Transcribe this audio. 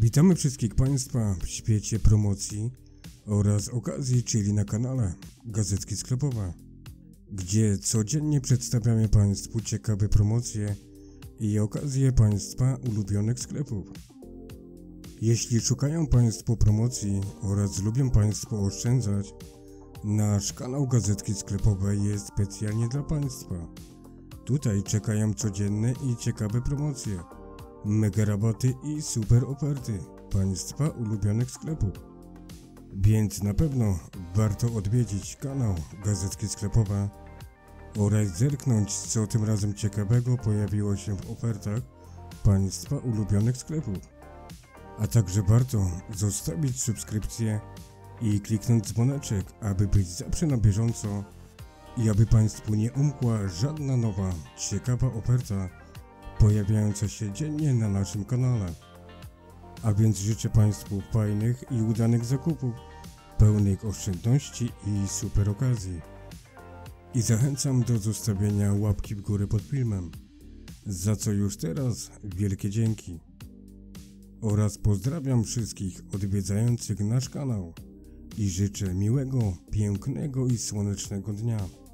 Witamy wszystkich Państwa w świecie promocji oraz okazji, czyli na kanale Gazetki Sklepowe, gdzie codziennie przedstawiamy Państwu ciekawe promocje i okazje Państwa ulubionych sklepów. Jeśli szukają Państwo promocji oraz lubią Państwo oszczędzać, nasz kanał Gazetki Sklepowe jest specjalnie dla Państwa. Tutaj czekają codzienne i ciekawe promocje, mega rabaty i super oferty Państwa ulubionych sklepów. Więc na pewno warto odwiedzić kanał Gazetki Sklepowe oraz zerknąć, co tym razem ciekawego pojawiło się w ofertach Państwa ulubionych sklepów. A także warto zostawić subskrypcję i kliknąć dzwoneczek, aby być zawsze na bieżąco i aby Państwu nie umkła żadna nowa, ciekawa oferta pojawiająca się dziennie na naszym kanale. A więc życzę Państwu fajnych i udanych zakupów, pełnych oszczędności i super okazji. I zachęcam do zostawienia łapki w górę pod filmem, za co już teraz wielkie dzięki. Oraz pozdrawiam wszystkich odwiedzających nasz kanał i życzę miłego, pięknego i słonecznego dnia.